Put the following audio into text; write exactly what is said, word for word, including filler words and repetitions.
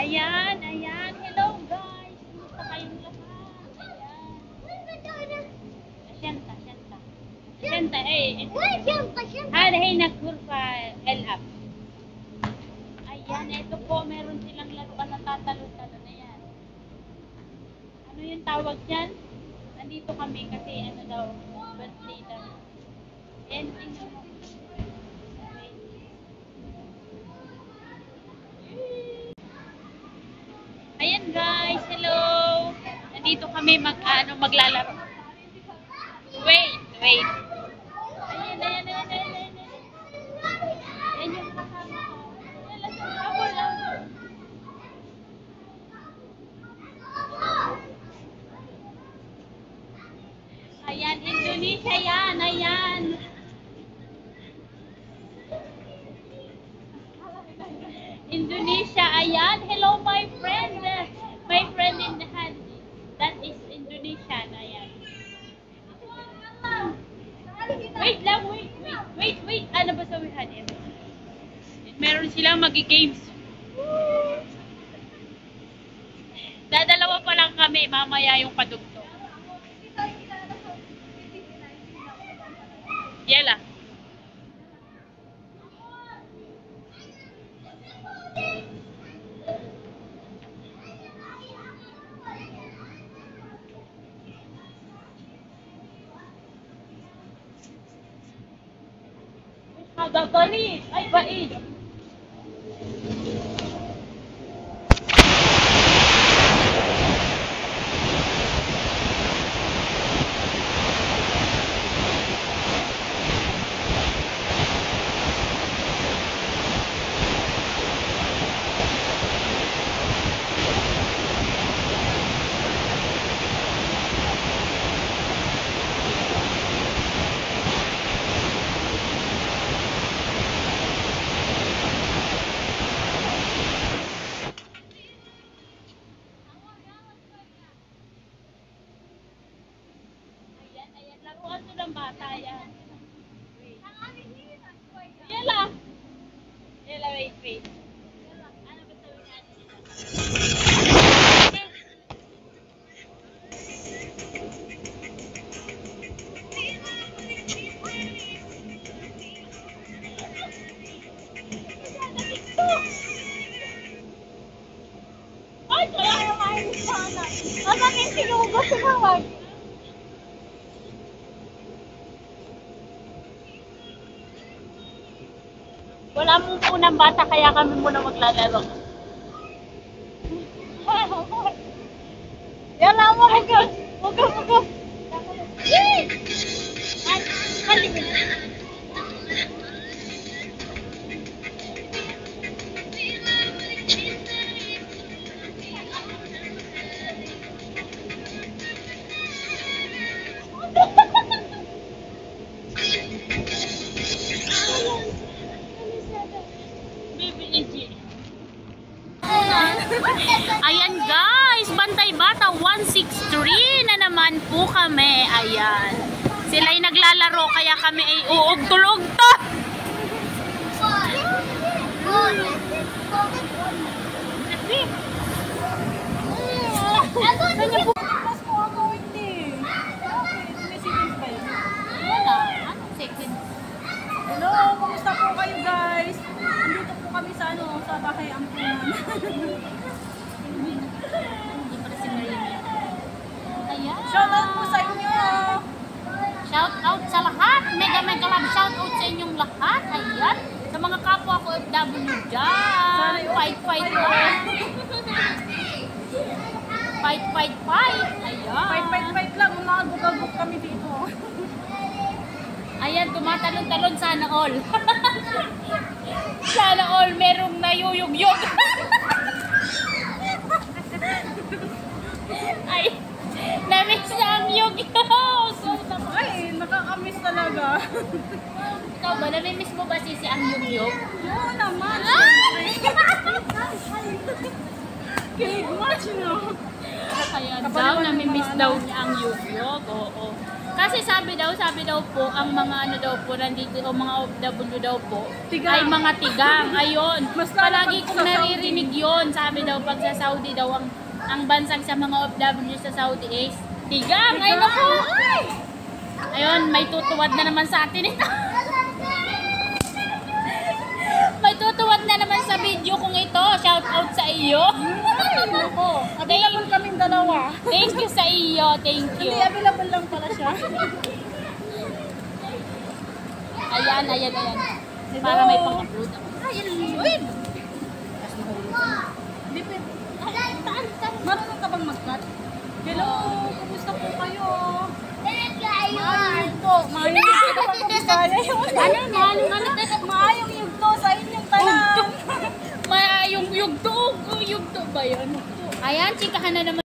Ayan, ayan. Hello guys. Kumusta kayong lahat? Ayan. Asyenta, asyenta. Asyenta, eh. Hada hinak gurfa elap. Ayan, ito po. Meron silang laruan na tatalo-talo na yan. Ano yung tawag yan? Nandito kami kasi ano daw, birthday daw. And, tingnan mo. Ayan guys, hello! Nandito kami mag, ano, maglalaro. Wait, wait. Ayan, ayan, ayan, ayan, ayan. Ayan yung kasama ko. Ayan, lasa, abol, abol. Ayan, Indonesia yan, ayan. Indonesia, ayan. Hello, my friend. My friend in the hand. That is Indonesia, ayan. Wait lang, wait, wait, wait, wait. Ano ba sabihan niya? Meron silang magi-games. Dadalawa pa lang kami, mamaya yung padugtong. Yela. Ada balik, ay baik. Laruan to ng bata yan. Yala. Yala, wait, wait. Ano ba tawag natin nila? Ay, kaya yung ayos sana. Ang bakit sinugot sa tawag? Wala mong punang bata, kaya kami muna maglalaro. Yala mo, hugas! Hugas, hugas! Ay, halika na. Ayan guys, Bantay Bata one six three na naman po kami. Ayan. Sila ay naglalaro kaya kami ay uugtol-ugto. Hello, kumusta po kayo guys? Nandito po kami sa ano, sa bahay ampunan. Shout out po sa inyo! Shout out sa lahat. Mega mega love shout out sa inyong lahat. Ayan. Sa mga kapwa ko F W dyan. Fight, fight, fight. Fight, fight, fight. Ayan. Fight, fight, fight lang. Umagog-agog kami dito. Ayan, tumatalon-talon sana all. Sana all merong nayuyug-yug. Ay, namiss na ang yug-yug. Ay, nakakamiss talaga. Ikaw ba, namimiss mo ba si si ang yug-yug? Oo naman. Kilig much, no? Kaya daw, namimiss daw niya ang yug-yug. Oo. Kasi sabi daw, sabi daw po, ang mga ano daw po, nandito, o mga O F W daw po, Tigang. ay mga tigang. Ayun. Mas lalo Palagi pag kong sa Saudi. naririnig yun. Sabi daw, pag sa Saudi daw, ang, ang bansag sa mga O F W sa Saudi is tigang. Ay, naku! Ayun, may tutuwad na naman sa atin ito. May tutuwad na naman sa video kong ito. Shout out sa iyo. Ay, nako. Available kaming dalawa. Thank you sa iyo. Thank you. Hindi, available lang pala siya. Ayan, ayan, ayan. Para may pang-upload ako. Wait! Hindi pa. Marunong ka bang mag-cut? Hello, kumusta po kayo? Maayong po. Maayong yugto pa kung kaya yun. Ano, ano, ano? Maayong yugto sa inyong tanan. Ma, yung yugto, yugto ba yun? Ayan, chikahan na naman.